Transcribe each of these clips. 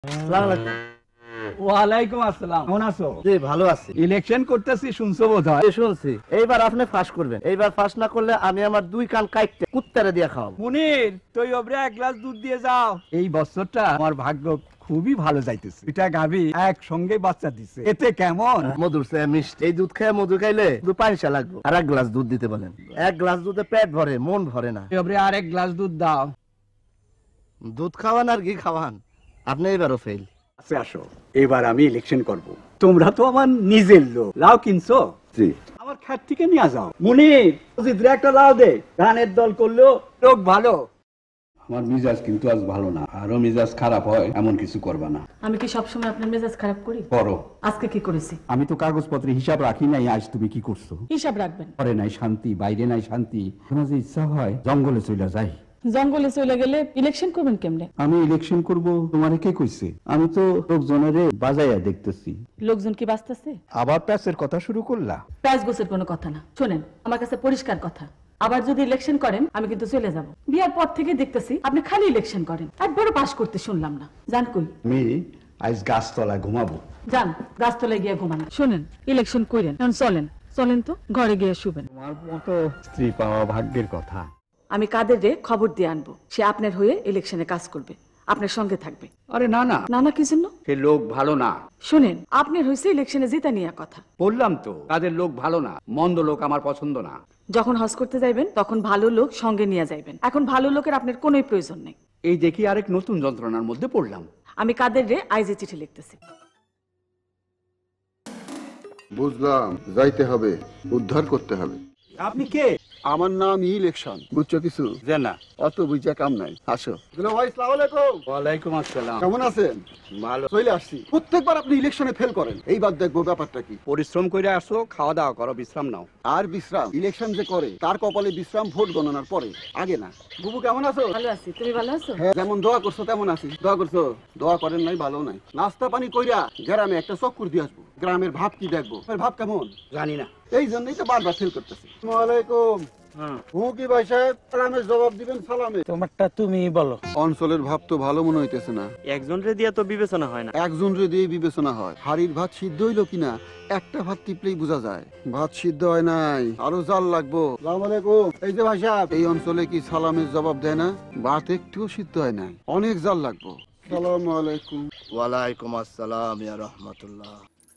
ওয়ালাইকুম আসসালাম। কেমন আছো? জি ভালো আছি। ইলেকশন করতেছি শুনছো বোধহয়? শুনছি। এইবার আপনি ফাঁস করবেন। এইবার ফাঁস না করলে আমি আমার দুই কান কাটতে কুত্তারে দিয়ে খাওয়াবো। মুনির, তুই ওপরে এক গ্লাস দুধ দিয়ে যাও। এই বছরটা আমার ভাগ্য খুবই ভালো যাইতেছে। এটা গাবি একসঙ্গে বাচ্চা দিছে, এতে কেমন? মধুর চেয়ে মিষ্টি। এই দুধ খেয়ে মধু খাইলে দু পানিশা লাগবে। আর এক গ্লাস দুধ দিতে বলেন। এক গ্লাস দুধে পেট ভরে, মন ভরে না। তুই ওপরে আর এক গ্লাস দুধ দাও। দুধ খাওয়ান আর ঘি খাওয়ান, আপনি এবারও ফেল। আসো, এবার আমি ইলেকশন করব। তোমরা তো আমার নিজের লোক। লাউ কিনছো? জি। আমার খাট থেকে নিয়ে যাও। মুনির, জিদ্রে একটা লাউ দে। ধানের দল করলেও লোক ভালো। আমার মিজাজ কিন্তু আজ ভালো না, আরো মিজাজ খারাপ হয় এমন কিছু করবা না। আমি কি সবসময় আপনার মেজাজ খারাপ করি? করো। আজকে কি করেছি? আমি তো কাগজপত্রে হিসাব রাখি নাই, আজ তুমি কি করছো? হিসাব রাখবেন। ঘরে নাই শান্তি, বাইরে নাই শান্তি, তোমার যে ইচ্ছা হয় জঙ্গলে চলে যাই। জঙ্গলে চলে গেলে ইলেকশন করবেন কেমনে? আমি ইলেকশন করব তোমারে কে কইছে? আমি তো লোকজনের বাজাইয়া দেখতেছি। লোকজন কি বাঁচতেছে? আবার প্যাসের কথা শুরু করলা? প্যাস গোছের কোনো কথা না। শোনেন, আমার কাছে পরিষ্কার কথা, আবার যদি ইলেকশন করেন আমি কিন্তু চলে যাব। বিয়ার পর থেকে দেখতেছি আপনি খালি ইলেকশন করেন, একবারও পাস করতে শুনলাম না। জান কই? আমি আজ গাছতলায় ঘুমাবো। যান, গাছতলায় গিয়ে ঘুমান। শোনেন, ইলেকশন করেন, এখন চলেন চলেন তো ঘরে গিয়ে শুবেন। তোমার মতো স্ত্রী পাওয়া ভাগ্যের কথা। আমি কাদের রে খবর দিয়ে আনবো, সে আপনার হয়ে ইলেকশনে কাজ করবে, আপনার সঙ্গে থাকবে। আরে না না, না না কি জন্য? সে লোক ভালো না। শোনেন, আপনার হয়েছে ইলেকশনে জিতা নিয়ে কথা। বললাম তো তাদের লোক ভালো না, মন্দ লোক আমার পছন্দ না। যখন হজ করতে যাইবেন তখন ভালো লোক সঙ্গে নিয়ে যাইবেন। এখন ভালো লোকের আপনার কোনো প্রয়োজন নেই। এই দেখি আরেক নতুন যন্ত্রণার মধ্যে পড়লাম। আমি কাদের রে আইজে চিঠি লিখতেছি। বুঝলাম, যাইতে হবে, উদ্ধার করতে হবে। আপনি কে? আমার নাম ইলেকশন, বুঝছো কিছু? জানা। অত বুঝা কাম নাই, আসো। ভাই আসসালামু আলাইকুম। ওয়ালাইকুম আসসালাম। কেমন আছেন? ভালো। চলে আসছি। প্রত্যেকবার আপনি ইলেকশনে ফেল করেন, এইবার দেখবো ব্যাপারটা কি। পরিশ্রম করে আসো, খাওয়া দাওয়া করো, বিশ্রাম নাও। আর বিশ্রাম? ইলেকশন যে করে তার কপালে বিশ্রাম ভোট গণনার পরে, আগে না। বুবু কেমন আছো? ভালো আছি, তুমি ভালো আছো? হ্যাঁ, যেমন দোয়া করছো তেমন আছি। দোয়া করছো? দোয়া করেন নাই, ভালো নাই। নাস্তা পানি কইরা গ্রামে একটা চক্কর দিয়ে আসবো। গ্রামের ভাব কি দেখবো, ভাব কেমন জানি না। এই জন্যই তো বারবার ফেল করতেছি। ওয়ালাইকুম। কি ভাই সাহেব, সালামের জবাব দিবেন সালামে। তোমারটা তুমি বলো। অঞ্চলের ভাব তো ভালো মনে হইতেছে না। একজন রে দিয়া তো বিবেচনা হয় না। একজন রে দিয়ে বিবেচনা হয়। হাড়ির ভাত সিদ্ধ হইলো কিনা একটা ভাত টিপলেই বোঝা যায়। ভাত সিদ্ধ হয় নাই, আরো জাল লাগবো। আসসালামু আলাইকুম। এই যে ভাই সাহেব, এই অঞ্চলে কি সালামের জবাব দেয় না? ভাত একটুও সিদ্ধ হয় নাই, অনেক জাল লাগবো। আসসালামু আলাইকুম। ওয়ালাইকুম আসসালাম ইয়া রাহমাতুল্লাহ।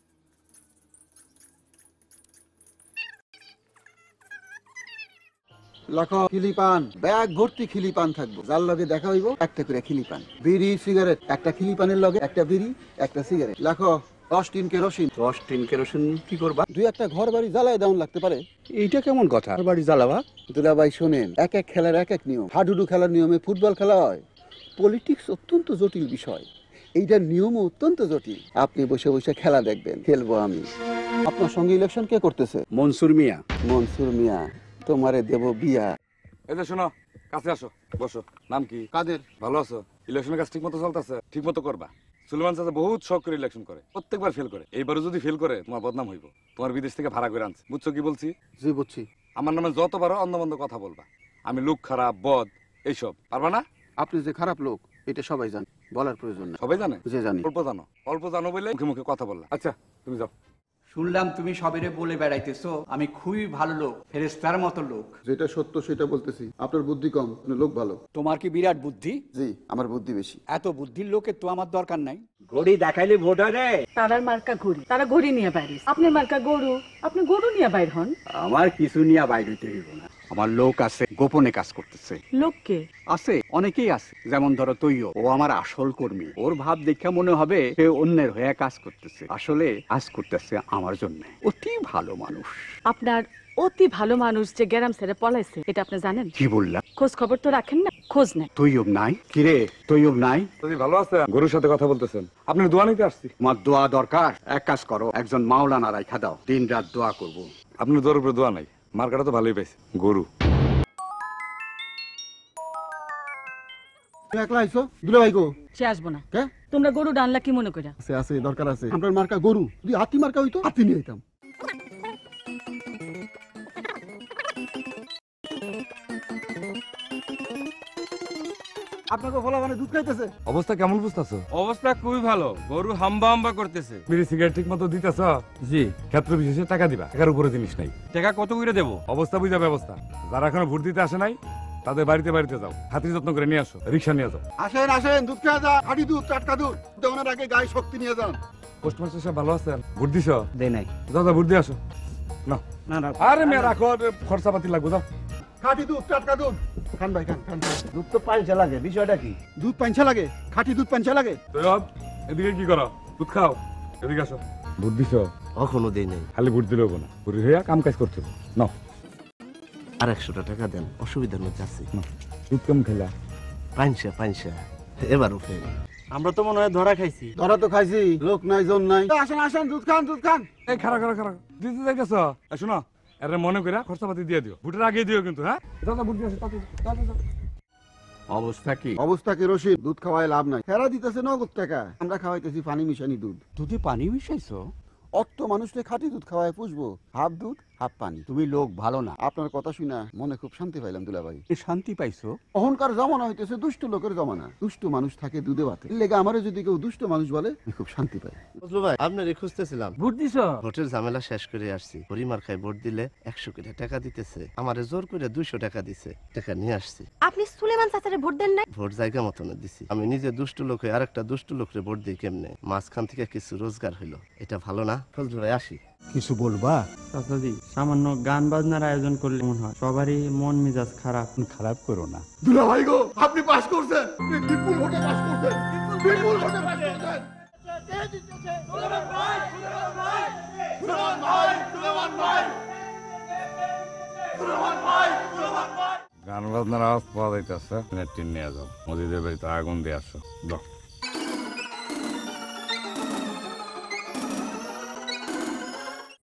লাখো খিলিপান, ব্যাগ ভর্তি খিলিপান থাকবো। যার লগে দেখা হইব একটা করে খিলিপান। বিড়ি সিগারেট, একটা খিলিপানের লগে একটা বিড়ি একটা সিগারেট। লাখো 10 টিন কেরোসিন। 10 টিন কেরোসিন কি করবা? দুই একটা ঘর বাড়ি জ্বালায় দাউন লাগতে পারে। এইটা কেমন কথা? বাড়ি জ্বালাবা? দুলাভাই শোনেন, এক এক খেলার এক এক নিয়ম। হাডুডু খেলার নিয়মে ফুটবল খেলা হয়। পলিটিক্স অত্যন্ত জটিল বিষয়, এইটার নিয়মও অত্যন্ত জটিল। আপনি বসে বসে খেলা দেখবেন, খেলবো আমি। আপনার সঙ্গে ইলেকশন কে করতেছে? মনসুর মিয়া। মনসুর মিয়া, তোমারে দেব বিয়া। এই যে শোনো, কাছে আসো, বসো। নাম কি? কাদের? ভালো আছো? ইলেকশনের কাজ ঠিক মতো চলতেছে? ঠিক মতো করবা। সুলেমান চাচা বহুত শখ করে ইলেকশন করে, প্রত্যেকবার ফেল করে। এইবারও যদি ফেল করে তোমার বদনাম হইব। তোমার বিদেশ থেকে ভাড়া করে আনছে, বুঝছো কি বলছি? জি বুঝছি। আমার নামে যত পারো অন্ধ কথা বলবা। আমি লোক খারাপ, বদ, এইসব পারবা না? আপনি যে খারাপ লোক এটা সবাই জানে, বলার প্রয়োজন না। সবাই জানে? যে জানি। অল্প জানো বলে মুখে মুখে কথা বললা। আচ্ছা তুমি যাও। শুনলাম তুমি সবেরে বলে বেড়াইতেছো আমি খুবই ভালো লোক, ফেরেশতার মতো লোক। যেটা সত্য সেটা বলতেছি। আপনার বুদ্ধি কম, আপনি লোক ভালো। তোমার কি বিরাট বুদ্ধি? জি, আমার বুদ্ধি বেশি। এত বুদ্ধির লোকের তো আমার দরকার নাই। ঘড়ি দেখাইলে ভোট হয় রে। তারার মার্কা ঘড়ি, তারা ঘড়ি নিয়ে বাইরে। আপনার মার্কা গরু, আপনি গরু নিয়ে বাইর হন। আমার কিছু নিয়ে বাইরে হইতে হইব না। আমার লোক আছে, গোপনে কাজ করতেছে। লোককে আছে, অনেকেই আছে। যেমন ধরো তৈও, ও আমার আসল কর্মী। ওর ভাব দেখে মনে হবে সে অন্যের হয়ে কাজ করতেছে, আসলে কাজ করতেছে আমার জন্য। অতি ভালো মানুষ। আপনার অতি ভালো মানুষ যে গ্যারাম ছেড়ে পলাইছে, এটা আপনি জানেন? কি বললা? খোঁজ খবর তো রাখেন না? খোঁজ নেন। তৈয়ব নাই? কিরে তৈয়ব নাই? যদি ভালো আছে, গরুর সাথে কথা বলতেছেন। আপনি দোয়া নিতে আসছি। তোমার দোয়া দরকার? এক কাজ করো, একজন মাওলানা রাইখা দাও, দিন রাত দোয়া করবো। আপনার দোয়ার উপরে দোয়া নাই, মার্কাটা তো ভালোই পাইছে, গরু। তুমি একলা আইছো? দুলাভাই গো। সে আসবো না। কে? তোমরা গরু ডানলা কি মনে করে? আছে আছে, দরকার আছে। আপনার মার্কা গরু, যদি হাতি মার্কা হইতো হাতি নিয়ে আইতাম। আপনাকে ফলা মানে দুধ খাইতেছে। অবস্থা কেমন বুঝতেছো? অবস্থা খুবই ভালো, গরু হাম্বা হাম্বা করতেছে। বিড়ি সিগারেট ঠিক মতো দিতেছ? জি। ক্ষেত্র বিশেষে টাকা দিবা, টাকার উপরে জিনিস নাই। টাকা কত করে দেবো? অবস্থা বুঝা ব্যবস্থা। যারা এখনো ভোট দিতে আসে নাই তাদের বাড়িতে বাড়িতে যাও, খাতির যত্ন করে নিয়ে আসো, রিক্সা নিয়ে যাও। আসেন আসেন, দুধ খেয়ে যা, খাঁটি দুধ, টাটকা দুধ। দোকানের আগে গায়ে শক্তি নিয়ে যান। পোস্টমাস্টার সাহেব ভালো আছেন? ভোট দিছ? দেই নাই। দাদা ভোট দিয়ে আসো। না না না, আরে মেয়ে রাখো, খরচা পাতি লাগবে, যাও। খাঁটি দুধ, টাটকা দুধ। খান ভাই খান খান। দুধ তো পাইসা লাগে, বিষয়টা কি? দুধ পাঞ্চা লাগে, খাঁটি দুধ পাঞ্চা লাগে। সৈয়দ, এদিকে কি করো? দুধ খাও, এদিকে আসো। ভোট দিছ? কখনো দেই নাই। খালি ভোট দিলেও না, বুড়ি হইয়া কাম কাজ করছো। নাও আর 100 টাকা দেন, অসুবিধার মধ্যে আছি। দুধ কেমন খেলা? পাইসা এবারও ফেল। আমরা তো মনে হয় ধরা খাইছি। ধরা তো খাইছি, লোক নাই জন নাই। আসেন আসেন, দুধ খান দুধ খান। এই খারাপ খারাপ খারাপ দিতে যাইতেছ? শোনো, এর মনে করে খরচা পাতি দিয়ে দিও, ভোটের আগে দিও কিন্তু। হ্যাঁ দাদা ভোট দিয়ে আসো, তাড়াতাড়ি যাও। অবস্থা কি? অবস্থা কি রশিদ? দুধ খাওয়ায় লাভ নাই, ফেরা দিতেছে নগদ টাকা। আমরা খাওয়াইতেছি পানি মিশানি দুধ। দুধে পানি মিশাইছো? অত মানুষকে খাঁটি দুধ খাওয়ায় পুষবো, হাফ দুধ হাফ পানি। তুমি লোক ভালো না। আপনার কথা শুনা মনে খুব শান্তি পাইলাম দুলাভাই। এ শান্তি পাইছো? অহংকার জমানা হইতেছে দুষ্ট লোকের জমানা। দুষ্ট মানুষ থাকে দুধে ভাতে। লেগে আমারও যদি কেউ দুষ্ট মানুষ বলে, আমি খুব শান্তি পাই। বুঝলো ভাই, আপনারে খুঁজতেছিলাম। ভোট দিছ? ভোটের ঝামেলা শেষ করে আসছি। পরিমার খাই ভোট দিলে 100 করে টাকা দিতেছে, আমারে জোর করে 200 টাকা দিছে। টাকা নিয়ে আসছি। আপনি সুলেমান চাচারে ভোট দেন নাই? ভোট জায়গা মতন দিছি। আমি নিজে দুষ্ট লোক হয়ে আরেকটা দুষ্ট লোকরে ভোট দিই কেমনে? মাঝখান থেকে কিছু রোজগার হইলো, এটা ভালো না? ফজলু ভাই আসি। কিছু বলবা? চাচাজি, সামান্য গান বাজনার আয়োজন করলে মনে হয় সবারই মন মেজাজ খারাপ। খারাপ করো না। দুলাভাই গো, আপনি পাস করছেন, বিপুল ভোটে পাস করছেন, বিপুল ভোটে পাস করছেন। গান বাজনার আওয়াজ পাওয়া যাইতেছে, নিয়ে যাও, মসজিদের বাড়িতে আগুন দিয়ে আসো। যাও।